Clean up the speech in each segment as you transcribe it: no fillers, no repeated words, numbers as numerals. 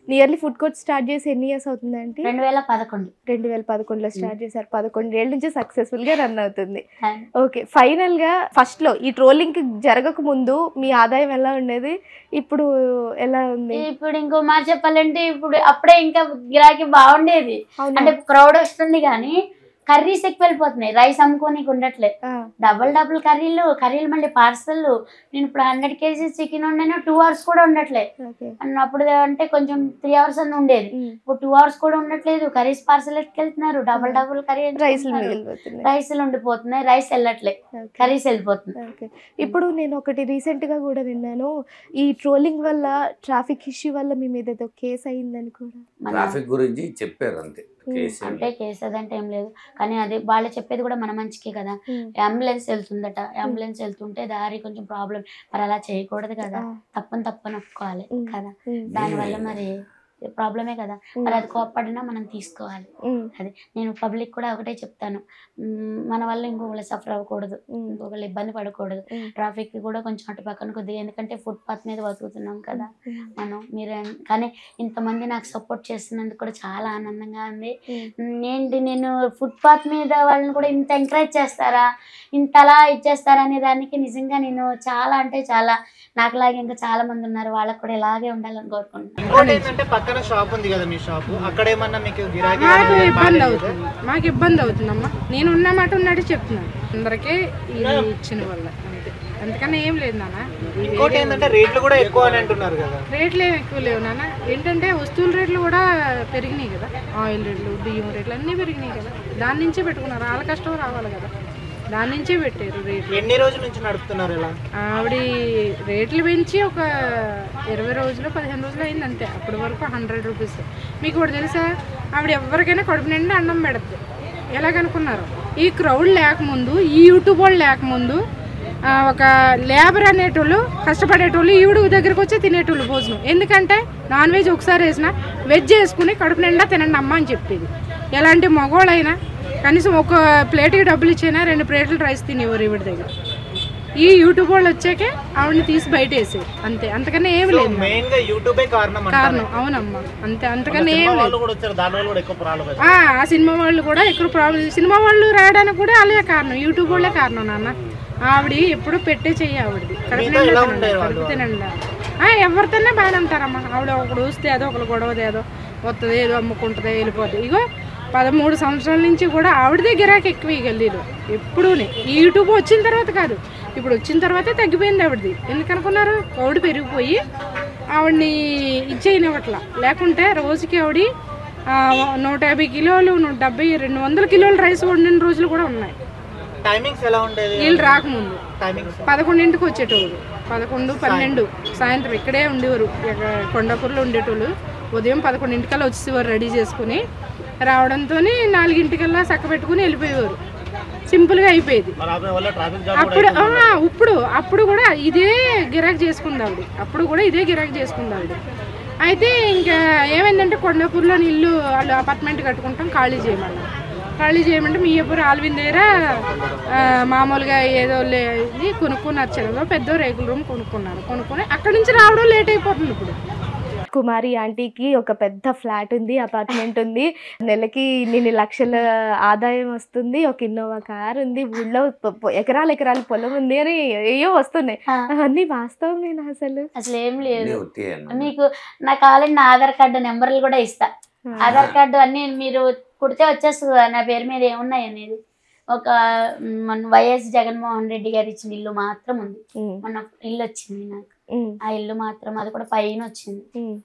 Nearly food court start చేసి ఎన్ని years అవుతుందండి? 2011 స్టార్ట్ చేశారు. 11 ఏళ్ళ నుంచి సక్సెస్ఫుల్ గా రన్ అవుతుంది. ఓకే, ఫైనల్ గా ఫస్ట్ లో ఈ ట్రోలింగ్ జరగక ముందు మీ ఆదాయం ఎలా ఉండేది, ఇప్పుడు ఎలా ఉంది? ఇప్పుడు ఇంకో మాట చెప్పాలంటే ఇప్పుడు అప్పుడే ఇంకా గిరాకీ బాగుండేది. అంటే క్రౌడ్ వస్తుంది కానీ కర్రీస్ ఎక్కువ వెళ్ళిపోతున్నాయి, రైస్ అమ్ముకోనికి ఉండట్లే. డబుల్ కర్రీలు మళ్ళీ పార్సల్. నేను ఇప్పుడు 100 kgs చికెన్ ఉండేనా 2 hours కూడా ఉండట్లే. అప్పుడు అంటే కొంచెం 3 hours అని ఉండేది, ఇప్పుడు 2 hours కూడా ఉండట్లేదు. కర్రీస్ పార్సల్ ఎత్తుకెళ్తున్నారు, డబుల్ కర్రీ రైస్లు ఉండిపోతున్నాయి, రైస్ వెళ్ళట్లే, కర్రీస్ వెళ్ళిపోతుంది. ఇప్పుడు నేను ఒకటి రీసెంట్ గా కూడా విన్నాను, ఈ ట్రోలింగ్ వల్ల ట్రాఫిక్ ఇష్యూ వల్ల మీ మీద ఏదో కేసు అయిందని కూడా. ట్రాఫిక్ గురించి చెప్పారు అంతే, అంటే కేసు అదంటే ఏం లేదు. కానీ అది వాళ్ళు చెప్పేది కూడా మన మంచికే కదా. అంబులెన్స్ వెళ్తుందట, అంబులెన్స్ వెళ్తుంటే దారి కొంచెం ప్రాబ్లం, మరి అలా చేయకూడదు కదా, తప్పని ఒప్పుకోవాలి కదా. దానివల్ల మరి ప్రాబ్లమే కదా, మరి అది కోప్పడినా మనం తీసుకోవాలి. అది నేను పబ్లిక్ కూడా ఒకటే చెప్తాను, మన వల్ల ఇంకొకళ్ళు సఫర్ అవ్వకూడదు, ఇంకొకళ్ళు ఇబ్బంది పడకూడదు. ట్రాఫిక్ కూడా కొంచెం అటు పక్కన కొద్దిగా, ఎందుకంటే ఫుట్పాత్ మీద బతుకుతున్నాం కదా మనం. మీరు కానీ ఇంతమంది నాకు సపోర్ట్ చేస్తున్నందుకు కూడా చాలా ఆనందంగా ఉంది. నేను ఫుట్పాత్ మీద వాళ్ళని కూడా ఇంత ఎంకరేజ్ చేస్తారా, ఇంతలా ఇచ్చేస్తారా అనే దానికి నిజంగా నేను చాలా అంటే చాలా, నాకులాగే ఇంకా చాలా మంది ఉన్నారు, వాళ్ళకి కూడా ఇలాగే ఉండాలని కోరుకుంటున్నాను. షాప్ ఉంది కదా మీ షాప్, అక్కడ ఏమన్నా మీకు గిరాకీ? మాకు ఇబ్బంది అవుతుందమ్మా, నేను ఉన్న మాట ఉన్నట్టు చెప్తున్నాను అందరికీ ఇది ఇచ్చిన వల్ల, అంతే, అందుకని ఏం లేదు నాన్న. ఇంకోటి ఏంటంటే రేట్లు కూడా ఎక్కువ అని అంటున్నారు కదా. రేట్లు ఏమి ఎక్కువ లేవు నాన్న, ఏంటంటే వస్తువుల రేట్లు కూడా పెరిగినాయి కదా, ఆయిల్ రేట్లు, బియ్యం రేట్లు అన్నీ పెరిగినాయి కదా, దాని నుంచే పెట్టుకున్నారు, వాళ్ళ కష్టం రావాలి కదా, దాని నుంచే పెట్టారు రేట్లు. ఎన్ని రోజుల నుంచి నడుపుతున్నారు ఇలా? ఆవిడ రేట్లు పెంచి ఒక 20 రోజులు 15 రోజులు అయింది అంతే. అప్పటి వరకు 100 రూపీస్. మీకు కూడా తెలుసా, ఆవిడ ఎవరికైనా కడుపు నిండా అన్నం పెడద్దు. ఎలాగనుకున్నారు, ఈ క్రౌడ్ లేకముందు, ఈ యూట్యూబ్ వాళ్ళు లేకముందు ఒక లేబర్ అనేటోళ్ళు, కష్టపడేటోళ్ళు ఈవిడ దగ్గరకు వచ్చి తినేటోళ్ళు భోజనం. ఎందుకంటే నాన్ వెజ్ ఒకసారి వేసినా వెజ్ వేసుకుని కడుపు నిండా తినండి అమ్మ అని చెప్పేది. ఎలాంటి మగవాళ్ళైనా కనీసం ఒక ప్లేట్కి డబ్బులు ఇచ్చేనా 2 ప్లేట్లు రైస్ తినేవారు ఈవిడ దగ్గర. ఈ యూట్యూబ్ వాళ్ళు వచ్చాకే ఆవిడని తీసి బయట వేసేది అంతే, అంతకన్నా ఏమి లేదు. కారణం అవునమ్మా, అంతే, అంతకన్నా ఏం లేదు. ఆ సినిమా వాళ్ళు కూడా ఎక్కువ ప్రాబ్లం, సినిమా వాళ్ళు రావడానికి కూడా వాళ్ళే కారణం, యూట్యూబ్ వాళ్ళే కారణం నాన్న. ఆవిడ ఎప్పుడు పెట్టే చెయ్యి ఆవిడది, కడుపు తినండి. ఎవరితోనే బాగానే ఉంటారమ్మా. ఆవిడ ఒకడు వస్తే ఏదో ఒకరు గొడవది, ఏదో వస్తుంది, ఏదో అమ్ముకుంటుంది, వెళ్ళిపోతుంది. ఇగో 13 సంవత్సరాల నుంచి కూడా ఆవిడదే గిరాకీ ఎక్కువ ఈ గల్లీలో ఎప్పుడూనే. ఈ యూట్యూబ్ వచ్చిన తర్వాత కాదు, ఇప్పుడు వచ్చిన తర్వాతే తగ్గిపోయింది ఆవిడది. ఎందుకనుకున్నారు, ఆవిడ పెరిగిపోయి ఆవిడని ఇచ్చేయనివ్వట్లా. లేకుంటే రోజుకి ఆవిడ 150 కిలోలు, 170, 200 కిలోల రైస్ వండిన రోజులు కూడా ఉన్నాయి. వీళ్ళు రాకముందు 11ంటికి వచ్చేటోళ్ళు, 11, 12 సాయంత్రం ఇక్కడే ఉండేవారు, కొండాపూర్లో ఉండేటోళ్ళు. ఉదయం 11ంటికల్లా వచ్చేసేవారు రెడీ చేసుకుని, రావడంతో 4ంటికల్లా చక్క పెట్టుకుని వెళ్ళిపోయేవారు. సింపుల్గా అయిపోయేది. అప్పుడు కూడా ఇదే గిరాకీ చేసుకుంది ఆవిడ, అయితే ఇంకా ఏమైందంటే కొండాపూర్లో ఇల్లు వాళ్ళు అపార్ట్మెంట్ కట్టుకుంటాం, ఖాళీ చేయమంటే మీ ఎప్పుడు ఆల్విన్ దగ్గర మామూలుగా ఏదో ఇది కొనుక్కున్నారు, చెరువులో పెద్ద రేకుల రూమ్ కొనుక్కుని అక్కడి నుంచి రావడం లేట్ అయిపోతుంది. ఇప్పుడు కుమారి ఆంటీకి ఒక పెద్ద ఫ్లాట్ ఉంది, అపార్ట్మెంట్ ఉంది, నెలకి ఇన్ని లక్షల ఆదాయం వస్తుంది, ఒక ఇన్నోవా కార్ ఉంది, ఊళ్ళో ఎకరాలు పొలం ఉంది అని ఏయో వస్తున్నాయి. అన్ని వాస్తవమేనా? అసలు ఏం లేదు. మీకు నాకు కావాలంటే నా ఆధార్ కార్డు నెంబర్లు కూడా ఇస్తా. ఆధార్ కార్డు అన్ని మీరు కుడితే వచ్చేస్తుంది నా పేరు మీద ఏమున్నాయి అనేది. ఒక మన వైఎస్ జగన్మోహన్ రెడ్డి గారు ఇచ్చిన ఇల్లు మాత్రం ఉంది, మొన్న ఇల్లు వచ్చింది నాకు, ఆ ఇల్లు మాత్రం, అది కూడా పైన వచ్చింది.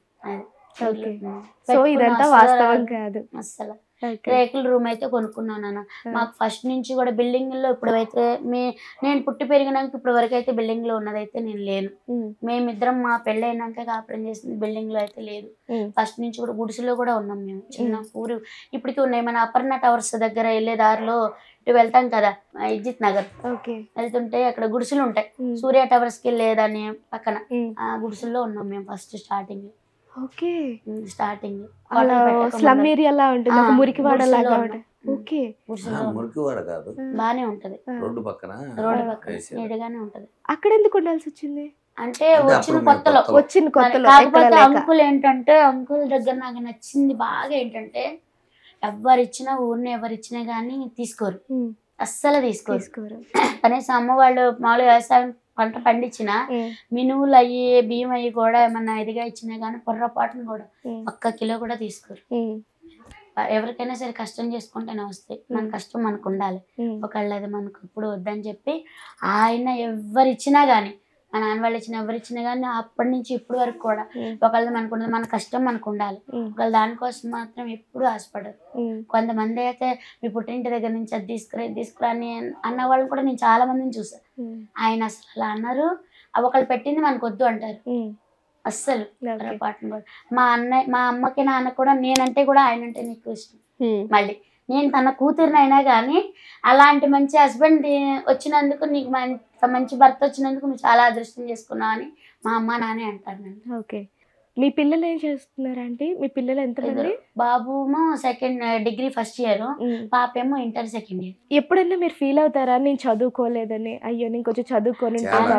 అసలు రేకుల రూమ్ అయితే కొనుక్కున్నాను. మాకు ఫస్ట్ నుంచి కూడా బిల్డింగ్ లో ఇప్పుడైతే నేను పుట్టి పెరిగినాక ఇప్పటి వరకు అయితే బిల్డింగ్ లో ఉన్నదైతే నేను లేను. మేమిద్దరం మా పెళ్ళి అయినాక కాపురం చేసింది బిల్డింగ్ లో అయితే లేదు. ఫస్ట్ నుంచి కూడా గుడిసెలో కూడా ఉన్నాం మేము. చిన్న ఊరు ఇప్పటికీ ఉన్నాయి. మన అపర్ణ టవర్స్ దగ్గర వెళ్ళే దారిలో ఇటు వెళ్తాం కదా, ఇజ్జిత్ నగర్ వెళ్తుంటే అక్కడ గుడిసెలు ఉంటాయి. సూర్య టవర్స్ కి వెళ్ళేదాన్ని పక్కన ఆ గుడిసెల్లో ఉన్నాం మేము ఫస్ట్ స్టార్టింగ్. స్టార్టింగ్ స్లమ్ ఏరియాలా ఉంటుంది, మురికివాడ లాగా. మురికివాడ కాదు, బానే ఉంటది, రోడ్డు పక్కన నీడగానే ఉంటది. అక్కడ ఎందుకు ఉండాల్సి వచ్చింది? అంటే వచ్చిన కొత్తలో కాకపోతే అంకుల్ ఏంటంటే అంకుల్ దగ్గర నాకు నచ్చింది బాగా ఏంటంటే ఎవరిచ్చినా ఊరిని ఎవరిచ్చినా కానీ తీసుకోరు, అస్సలు తీసుకోరు. కనీసం అమ్మ వాళ్ళు మామూలు వ్యవసాయం పంట పండించిన మినువులు అయ్యి బియ్యం అయ్యి కూడా ఏమన్నా ఇదిగా ఇచ్చినా కానీ పొర్రపాటును కూడా 1 కిలో కూడా తీసుకోరు. ఎవరికైనా సరే కష్టం చేసుకుంటేనే వస్తాయి, మన కష్టం మనకు ఉండాలి. ఒకళ్ళు అది మనకు ఇప్పుడు వద్దని చెప్పి ఆయన ఎవరిచ్చినా కానీ, మా నాన్న వాళ్ళు ఇచ్చిన ఎవరిచ్చినా కానీ అప్పటి నుంచి ఇప్పటి వరకు కూడా ఒకళ్ళది మనకు ఉండదు, మన కష్టం మనకు ఉండాలి. ఒకళ్ళు దానికోసం మాత్రం ఎప్పుడు ఆశపడరు. కొంతమంది అయితే మీ పుట్టింటి దగ్గర నుంచి అది తీసుకురా అని అన్న వాళ్ళని కూడా నేను చాలా మందిని చూసాను. ఆయన అసలు అలా అన్నారు, ఒకళ్ళు పెట్టింది మనకు వద్దు అంటారు అస్సలు పొరపాటును కూడా. మా అమ్మకి నాన్న కూడా నేనంటే కూడా ఆయన అంటే నీకు ఇష్టం. మళ్ళీ నేను తన కూతురినైనా కానీ అలాంటి మంచి హస్బెండ్ వచ్చినందుకు, నీకు మంచి భర్త వచ్చినందుకు నువ్వు చాలా అదృష్టం చేసుకున్నావు అని మా అమ్మ నానే అంటారు. ఓకే, మీ పిల్లలు ఏం చేస్తున్నారంటే? మీ పిల్లలు ఎంతమంది? బాబుమో డిగ్రీ ఫస్ట్ ఇయర్, పాపేమో ఇంటర్ సెకండ్ ఇయర్. ఎప్పుడైనా మీరు ఫీల్ అవుతారా నేను చదువుకోలేదని, అయ్యో నేను కొంచెం చదువుకొని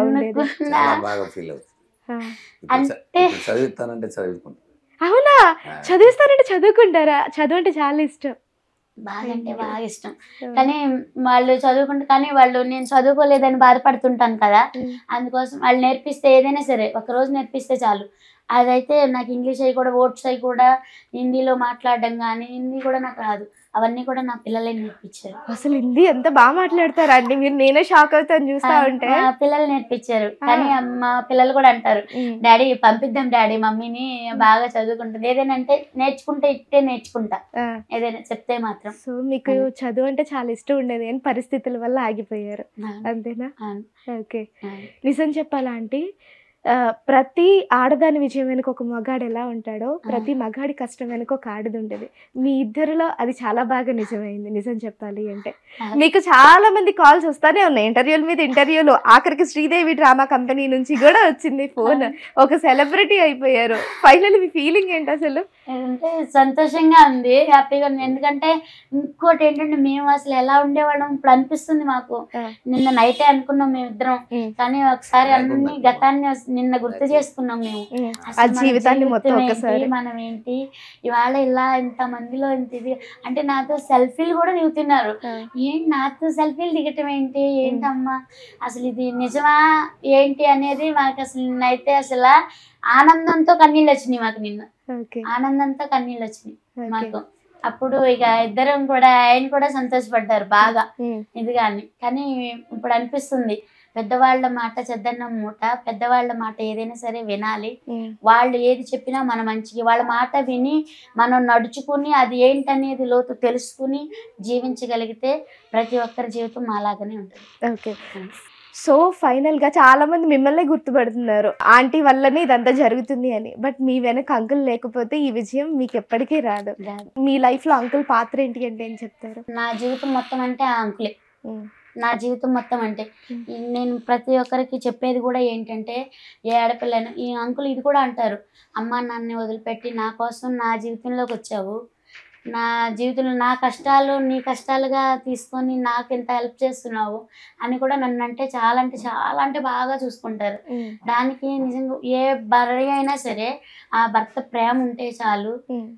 అంటే చదువుతానంటే చదువుకుంటా. అవునా? చదివిస్తానంటే చదువుకుంటారా? చదువు అంటే చాలా ఇష్టం, బాగా అంటే బాగా ఇష్టం. కానీ వాళ్ళు చదువుకుంటే కానీ వాళ్ళు నేను చదువుకోలేదని బాధపడుతుంటాను కదా, అందుకోసం వాళ్ళు నేర్పిస్తే ఏదైనా సరే 1 రోజు నేర్పిస్తే చాలు. అదైతే నాకు ఇంగ్లీష్ అవి కూడా వర్డ్స్ అవి కూడా హిందీలో మాట్లాడడం కానీ హిందీ కూడా నాకు రాదు, అవన్నీ కూడా నా పిల్లలే నేర్పించారు. అసలు హిందీ ఎంత బాగా మాట్లాడతారా అండి మీరు? నేనే షాక్ అవుతాను చూస్తా ఉంటే. పిల్లలు నేర్పించారు. కానీ మా పిల్లలు కూడా అంటారు, డాడీ పంపిద్దాం డాడీ మమ్మీని, బాగా చదువుకుంటుంది, ఏదైనా అంటే నేర్చుకుంటే ఇట్టే నేర్చుకుంటా ఏదైనా చెప్తే మాత్రం. సో మీకు చదువు అంటే చాలా ఇష్టం ఉండేది కానీ పరిస్థితుల వల్ల ఆగిపోయారు, అంతేనా? ఓకే, నిజం చెప్పాలా అంటే ప్రతి ఆడదాని విజయం వెనుక ఒక మగాడు ఎలా ఉంటాడో, ప్రతి మగాడి కష్టం వెనుక ఒక ఆడది ఉండేది. మీ ఇద్దరిలో అది చాలా బాగా నిజమైంది. నిజం చెప్పాలి అంటే మీకు చాలా మంది కాల్స్ వస్తానే ఉన్నాయి, ఇంటర్వ్యూల మీద ఇంటర్వ్యూలు. ఆఖరికి శ్రీదేవి డ్రామా కంపెనీ నుంచి కూడా వచ్చింది ఫోన్, ఒక సెలబ్రిటీ అయిపోయారు. ఫైనల్ మీ ఫీలింగ్ ఏంటి అసలు? అంటే సంతోషంగా ఉంది, హ్యాపీగా ఉంది. ఎందుకంటే ఇంకోటి ఏంటంటే మేము అసలు ఎలా ఉండేవాళ్ళం ఇప్పుడు అనిపిస్తుంది మాకు. నిన్న నైటే అనుకున్నాం మేమిద్దరం, కానీ ఒకసారి అన్ని గతాన్ని నిన్న గుర్తు చేసుకున్నాం మేము. జీవితాన్ని మొత్తం ఒకసారి మనం ఏంటి ఇవాళ ఇలా ఇంత మందిలో ఇంత ఇది అంటే నాతో సెల్ఫీలు కూడా దిగుతున్నారు. ఏంటి నాతో సెల్ఫీలు దిగటం ఏంటమ్మా అసలు ఇది నిజమా ఏంటి అనేది మాకు అసలు నిన్నైతే అసలు ఆనందంతో కన్నీళ్ళు వచ్చినాయి మాకు. నిన్న ఆనందంతో కన్నీళ్ళు వచ్చినాయి మాకు. అప్పుడు ఇక ఇద్దరం కూడా ఆయన కూడా సంతోషపడ్డారు బాగా ఇదిగాని. కానీ ఇప్పుడు అనిపిస్తుంది పెద్దవాళ్ళ మాట చెద్దన్నం మూట, పెద్దవాళ్ళ మాట ఏదైనా సరే వినాలి. వాళ్ళు ఏది చెప్పినా మన మంచికి, వాళ్ళ మాట విని మనం నడుచుకుని అది ఏంటనేది లోతు తెలుసుకుని జీవించగలిగితే ప్రతి ఒక్కరి జీవితం అలాగనే ఉంటుంది. ఓకే, సో ఫైనల్ గా చాలా మంది మిమ్మల్ని గుర్తుపడుతున్నారు ఆంటీ వల్లనే ఇదంతా జరుగుతుంది అని. బట్ మీ వెనక అంకుల్ లేకపోతే ఈ విజయం మీకు ఎప్పటికీ రాదు. మీ లైఫ్ లో అంకుల్ పాత్ర ఏంటి అంటే ఏం చెప్తారు? నా జీవితం మొత్తం అంటే ఆ అంకులే. నా జీవితం మొత్తం అంటే నేను ప్రతి ఒక్కరికి చెప్పేది కూడా ఏంటంటే, ఏ ఆడపిల్లైనా ఈ అంకుల్ ఇది కూడా అంటారు, అమ్మ నాన్నని వదిలిపెట్టి నా కోసం నా జీవితంలోకి వచ్చావు, నా జీవితంలో నా కష్టాలు నీ కష్టాలుగా తీసుకొని నాకు ఎంత హెల్ప్ చేస్తున్నావు అని కూడా నన్ను అంటే చాలా బాగా చూసుకుంటారు. దానికి నిజంగా ఏ భార్య అయినా సరే ఆ భర్త ప్రేమ ఉంటే చాలు,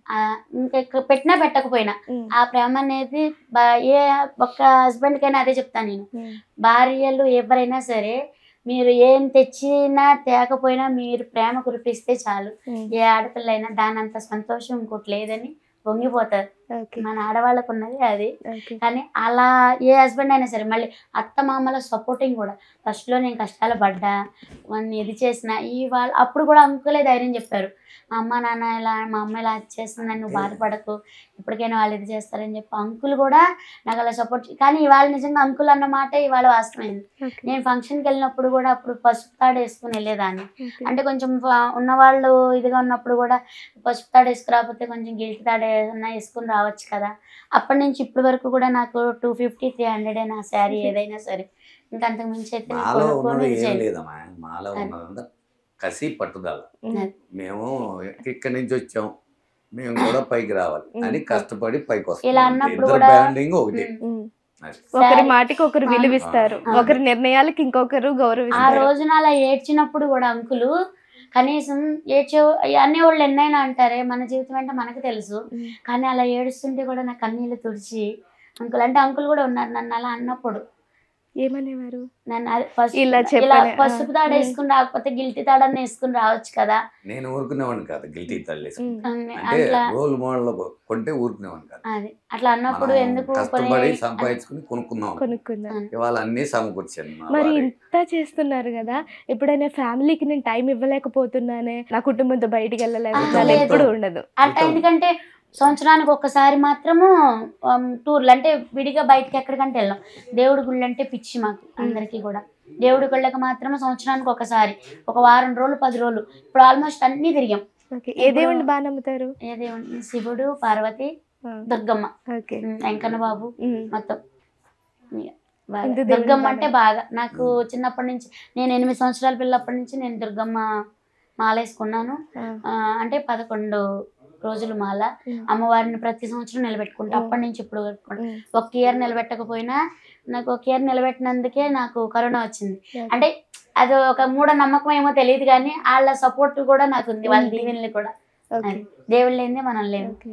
ఇంకా పెట్టినా పెట్టకపోయినా ఆ ప్రేమ అనేది ఏ ఒక్క హస్బెండ్ కైనా అదే చెప్తాను నేను. భార్యలు ఎవరైనా సరే మీరు ఏం తెచ్చినా తేకపోయినా మీరు ప్రేమ కురిపిస్తే చాలు, ఏ ఆడపిల్ల అయినా దాని అంత సంతోషం ఇంకోటి లేదని పొంగిపోతారు. మన ఆడవాళ్ళకు ఉన్నది అది. కానీ అలా ఏ హస్బెండ్ అయినా సరే మళ్ళీ అత్త మామల సపోర్టింగ్ కూడా. ఫస్ట్ లో నేను కష్టాలు పడ్డా ఇది చేసిన వాళ్ళు అప్పుడు కూడా అంకులే ధైర్యం చెప్పారు, మా అమ్మ నాన్న ఇలా మా అమ్మ ఇలా చేస్తుందని నువ్వు బాధపడకు, ఇప్పటికైనా వాళ్ళు ఇది చేస్తారని చెప్పి అంకుల్ కూడా నాకు అలా సపోర్ట్. కానీ ఇవాళ నిజంగా అంకుల్ అన్న మాట ఇవాళ వాస్తవమైంది. నేను ఫంక్షన్కి వెళ్ళినప్పుడు కూడా అప్పుడు పసుపు తాడు వేసుకుని వెళ్ళేదాన్ని. అంటే కొంచెం ఉన్నవాళ్ళు ఇదిగా ఉన్నప్పుడు కూడా పసుపు తాడు వేసుకురాకపోతే కొంచెం గిల్ట్ తాడు ఏదన్నా వేసుకుని రావచ్చు కదా. అప్పటి నుంచి ఇప్పటి వరకు కూడా నాకు 250-300 నా శారీ ఏదైనా సరే. ఇంకా అంతకు మించి అయితే కసి పట్టుదల. మేము ఇక్కడి నుంచి వచ్చాం, మేము కూడా పైకి రావాలి అని కష్టపడి పైకి వస్తాం. ఇలా అన్నప్పుడు కూడా ఒకటి ఒకరి మాటకి ఒకరు విలువిస్తారు, ఒకరి నిర్ణయాలకి ఇంకొకరు ఆ గౌరవిస్తారు. రోజున అలా ఏడ్చినప్పుడు కూడా అంకులు కనీసం ఏడ్చే అనేవాళ్ళు ఎన్నైనా అంటారే, మన జీవితం అంటే మనకు తెలుసు, కానీ అలా ఏడుస్తుంటే కూడా నా కన్నీళ్ళు తుడిచి అంకుల్ అంటే అంకుల్ కూడా ఉన్నారు నన్ను అలా అన్నప్పుడు. ఏమనేవారు? నన్ను ఇలా ఇలా పసుపు తాడు వేసుకుని రాకపోతే గిల్టీ తాడని వేసుకుని రావచ్చు కదా. నేను ఊరుకునేవాడిని కాదు గిల్టీ తాళ్ళు అంటే అట్లా రోల్ మోడల్ కొంటే ఊరుకునేవాడిని కాదు. అది అట్లా అన్నప్పుడు మనం ఎందుకు కష్టపడి సంపాదించుకుని కొనుక్కుందాం, కొనుక్కున్నారు. ఇవాళ అన్ని సమకూర్చాను మా మరి వారి. ఇంత చేస్తున్నారు కదా, ఎప్పుడైనా ఫ్యామిలీకి నేను టైం ఇవ్వలేకపోతున్నానే, నా కుటుంబంతో బయటికి వెళ్ళలేకపోతున్నాను లేదు. ఎప్పుడు ఉండదు. అట్లా ఎందుకంటే సంవత్సరానికి ఒక్కసారి మాత్రము టూర్లు అంటే విడిగా బయటకి ఎక్కడికంటే వెళ్ళాం. దేవుడి గుళ్ళు అంటే పిచ్చి మాకు అందరికీ కూడా. దేవుడి గుళ్ళకి మాత్రం సంవత్సరానికి ఒకసారి ఒక వారం రోజులు 10 రోజులు ఇప్పుడు ఆల్మోస్ట్ అన్ని తిరిగాం. ఏ దేవుడిని బాగా నమ్ముతారు? ఏ దేవుడు? శివుడు, పార్వతి, దుర్గమ్మ, వెంకన్న బాబు, మొత్తం దుర్గమ్మ అంటే బాగా నాకు చిన్నప్పటి నుంచి, నేను 8 సంవత్సరాల పిల్లప్పటి నుంచి నేను దుర్గమ్మ మాలేసుకున్నాను. అంటే 11 రోజులు మాల. అమ్మవారిని ప్రతి సంవత్సరం నిలబెట్టుకుంటా, అప్పటి నుంచి ఇప్పుడు ఒక ఇయర్ నిలబెట్టకపోయినా నాకు ఒక ఇయర్ నిలబెట్టినందుకే నాకు కరోనా వచ్చింది. అంటే అది ఒక మూఢ నమ్మకం ఏమో తెలియదు కానీ వాళ్ళ సపోర్ట్ కూడా నాకు ఉంది, వాళ్ళ దీవెనలు కూడా. దేవుళ్ళు లేనిదే మనం లేము.